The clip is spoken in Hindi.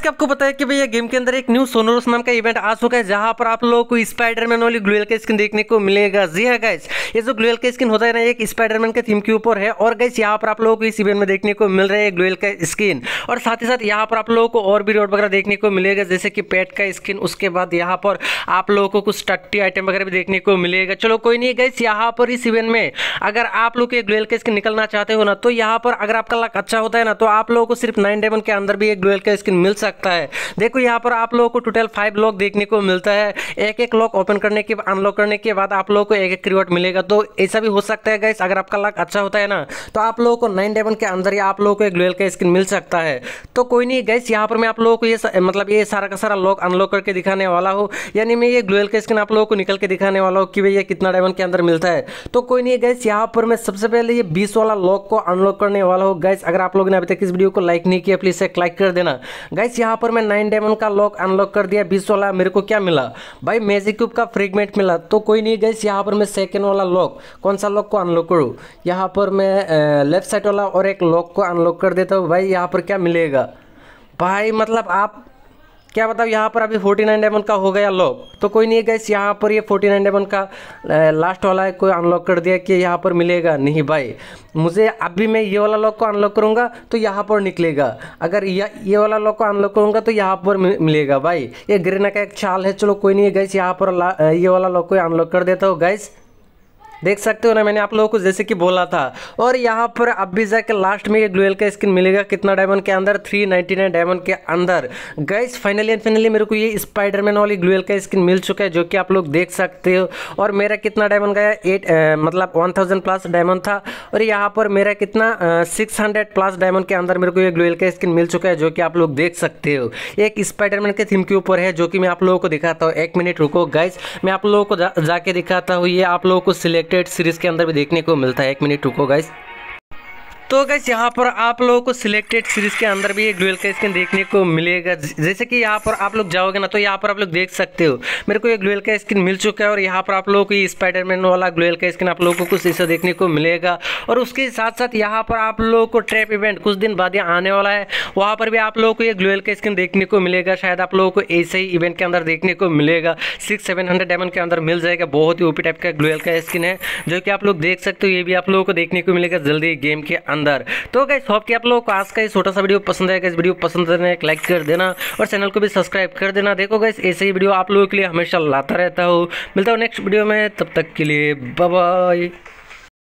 कि आपको पता है कि भैया गेम के अंदर एक न्यू सोनोरस नाम का इवेंट आ चुका है, जहां पर आप लोगों को स्पाइडरमैन वाली ग्लूएल का स्किन देखने को मिलेगा। जी हाँ गाइस, ये जो ग्लूएल का स्किन होता है ना, एक स्पाइडरमैन के थीम के ऊपर है। और गाइस यहाँ पर आप लोगों को इस इवेंट में देखने को मिल रहा है ग्लूएल का स्किन, और साथ ही साथ यहाँ पर आप लोगों को और भी रिवॉर्ड वगैरह देखने को मिलेगा, जैसे कि पेट का स्किन। उसके बाद यहाँ पर आप लोगों को कुछ टट्टी आइटम वगैरह भी देखने को मिलेगा। चलो कोई नहीं गाइस, यहाँ पर इस इवेंट में अगर आप लोग ग्लूएल का स्किन निकलना चाहते हो ना, तो यहाँ पर अगर आपका लक अच्छा होता है ना, तो आप लोगों को सिर्फ 9 डायमंड के अंदर भी एक ग्लूएल का स्किन मिल सकता है। देखो यहाँ पर आप लोगों को टोटल 5 लॉक देखने को मिलता है। एक एक लॉक ओपन करने के अनलॉक करने के बाद आप लोगों को एक एक रिवॉर्ड मिलेगा। तो ऐसा भी हो सकता है गाइस, अगर आपका लक अच्छा होता है ना, तो आप लोगों को 9 डायमंड के अंदर ही आप लोगों को एक ग्लूएल का स्किन मिल सकता है। तो कोई नहीं गाइस, यहाँ पर मैं आप लोगों को ये सारा का सारा लॉक अनलॉक करके दिखाने वाला हूँ, यानी मैं ये ग्लूएल का स्किन आप लोगों को निकल के दिखाने वाला हूँ कि भैया कितना डायमंड के अंदर मिलता है। तो कोई नहीं गाइस, यहाँ पर मैं सबसे पहले ये 20 वाला लॉक को अनलॉक करने वाला हूँ। गाइस अगर आप लोगों ने अभी तक इस वीडियो को लाइक नहीं किया, प्लीज एक लाइक कर देना। गाइस यहाँ पर मैं 9 डायमंड का लॉक अनलॉक कर दिया। 20 वाला मेरे को क्या मिला भाई, मैजिक क्यूब का फ्रेगमेंट मिला। तो कोई नहीं गाइस, यहाँ पर मैं सेकंड वाला लॉक, कौन सा लॉक को अनलॉक करूँ, यहाँ पर मैं लेफ्ट साइड वाला और एक लॉक को अनलॉक कर देता हूँ। भाई यहाँ पर क्या मिलेगा भाई, मतलब आप क्या बताओ, यहाँ पर अभी 49 डायमंड का हो गया लॉक। तो कोई नहीं गाइस, यहाँ पर ये 49 डायमंड का लास्ट वाला कोई अनलॉक कर दिया कि यहाँ पर मिलेगा नहीं भाई मुझे। अभी मैं ये वाला लॉक को अनलॉक करूँगा तो यहाँ पर निकलेगा, अगर ये वाला लॉक को अनलॉक करूँगा तो यहाँ पर मिलेगा। भाई ये गिरना का एक चाल है। चलो कोई नहीं गाइस, यहाँ पर ये वाला लॉक को अनलॉक कर देता हूँ। गाइस देख सकते हो ना, मैंने आप लोगों को जैसे कि बोला था। और यहाँ पर अब भी जाके लास्ट में ये ग्लूएल का स्किन मिलेगा कितना डायमंड के अंदर, 399 डायमंड के अंदर। गाइस फाइनली मेरे को ये स्पाइडरमैन वाली ग्लूएल का स्किन मिल चुका है, जो कि आप लोग देख सकते हो। और मेरा कितना डायमंड गया, 1000 प्लस डायमंड था। और यहाँ पर मेरा कितना 600 प्लस डायमंड के अंदर मेरे को ये ग्लूएल का स्किन मिल चुका है, जो कि आप लोग देख सकते हो। एक स्पाइडरमैन के थीम के ऊपर है, जो कि मैं आप लोगों को दिखाता हूँ। 1 मिनट रुको गाइस, मैं आप लोगों को जाके दिखाता हूँ। ये आप लोगों को सिलेक्टेड सीरीज के अंदर भी देखने को मिलता है। 1 मिनट रुको गाइस। तो गाइस यहाँ पर आप लोगों को सिलेक्टेड सीरीज के अंदर भी एक ग्लूएल का स्किन देखने को मिलेगा। जैसे कि यहाँ पर आप लोग जाओगे ना, तो यहाँ पर आप लोग देख सकते हो मेरे को ये ग्लूएल का स्किन मिल चुका है। और यहाँ पर आप लोगों को ये स्पाइडरमैन वाला ग्लूएल का स्किन आप लोगों को कुछ ऐसा देखने को मिलेगा। और उसके साथ साथ यहाँ पर आप लोगों को ट्रैप इवेंट कुछ दिन बाद यहाँ आने वाला है, वहाँ पर भी आप लोगों को ये ग्लूएल का स्किन देखने को मिलेगा। शायद आप लोगों को ऐसे ही इवेंट के अंदर देखने को मिलेगा। 600-700 डायमंड के अंदर मिल जाएगा। बहुत ही ओपी टाइप का ग्लूएल का स्किन है, जो कि आप लोग देख सकते हो। ये भी आप लोगों को देखने को मिलेगा जल्दी गेम के अंदर। तो होप कि आप लोगों को आज का ये छोटा सा वीडियो पसंद आएगा। इस वीडियो पसंद करने एक लाइक कर देना और चैनल को भी सब्सक्राइब कर देना। देखो गाइस, ऐसे ही वीडियो आप लोगों के लिए हमेशा लाता रहता हूँ। मिलता हूँ नेक्स्ट वीडियो में, तब तक के लिए बाय बाय।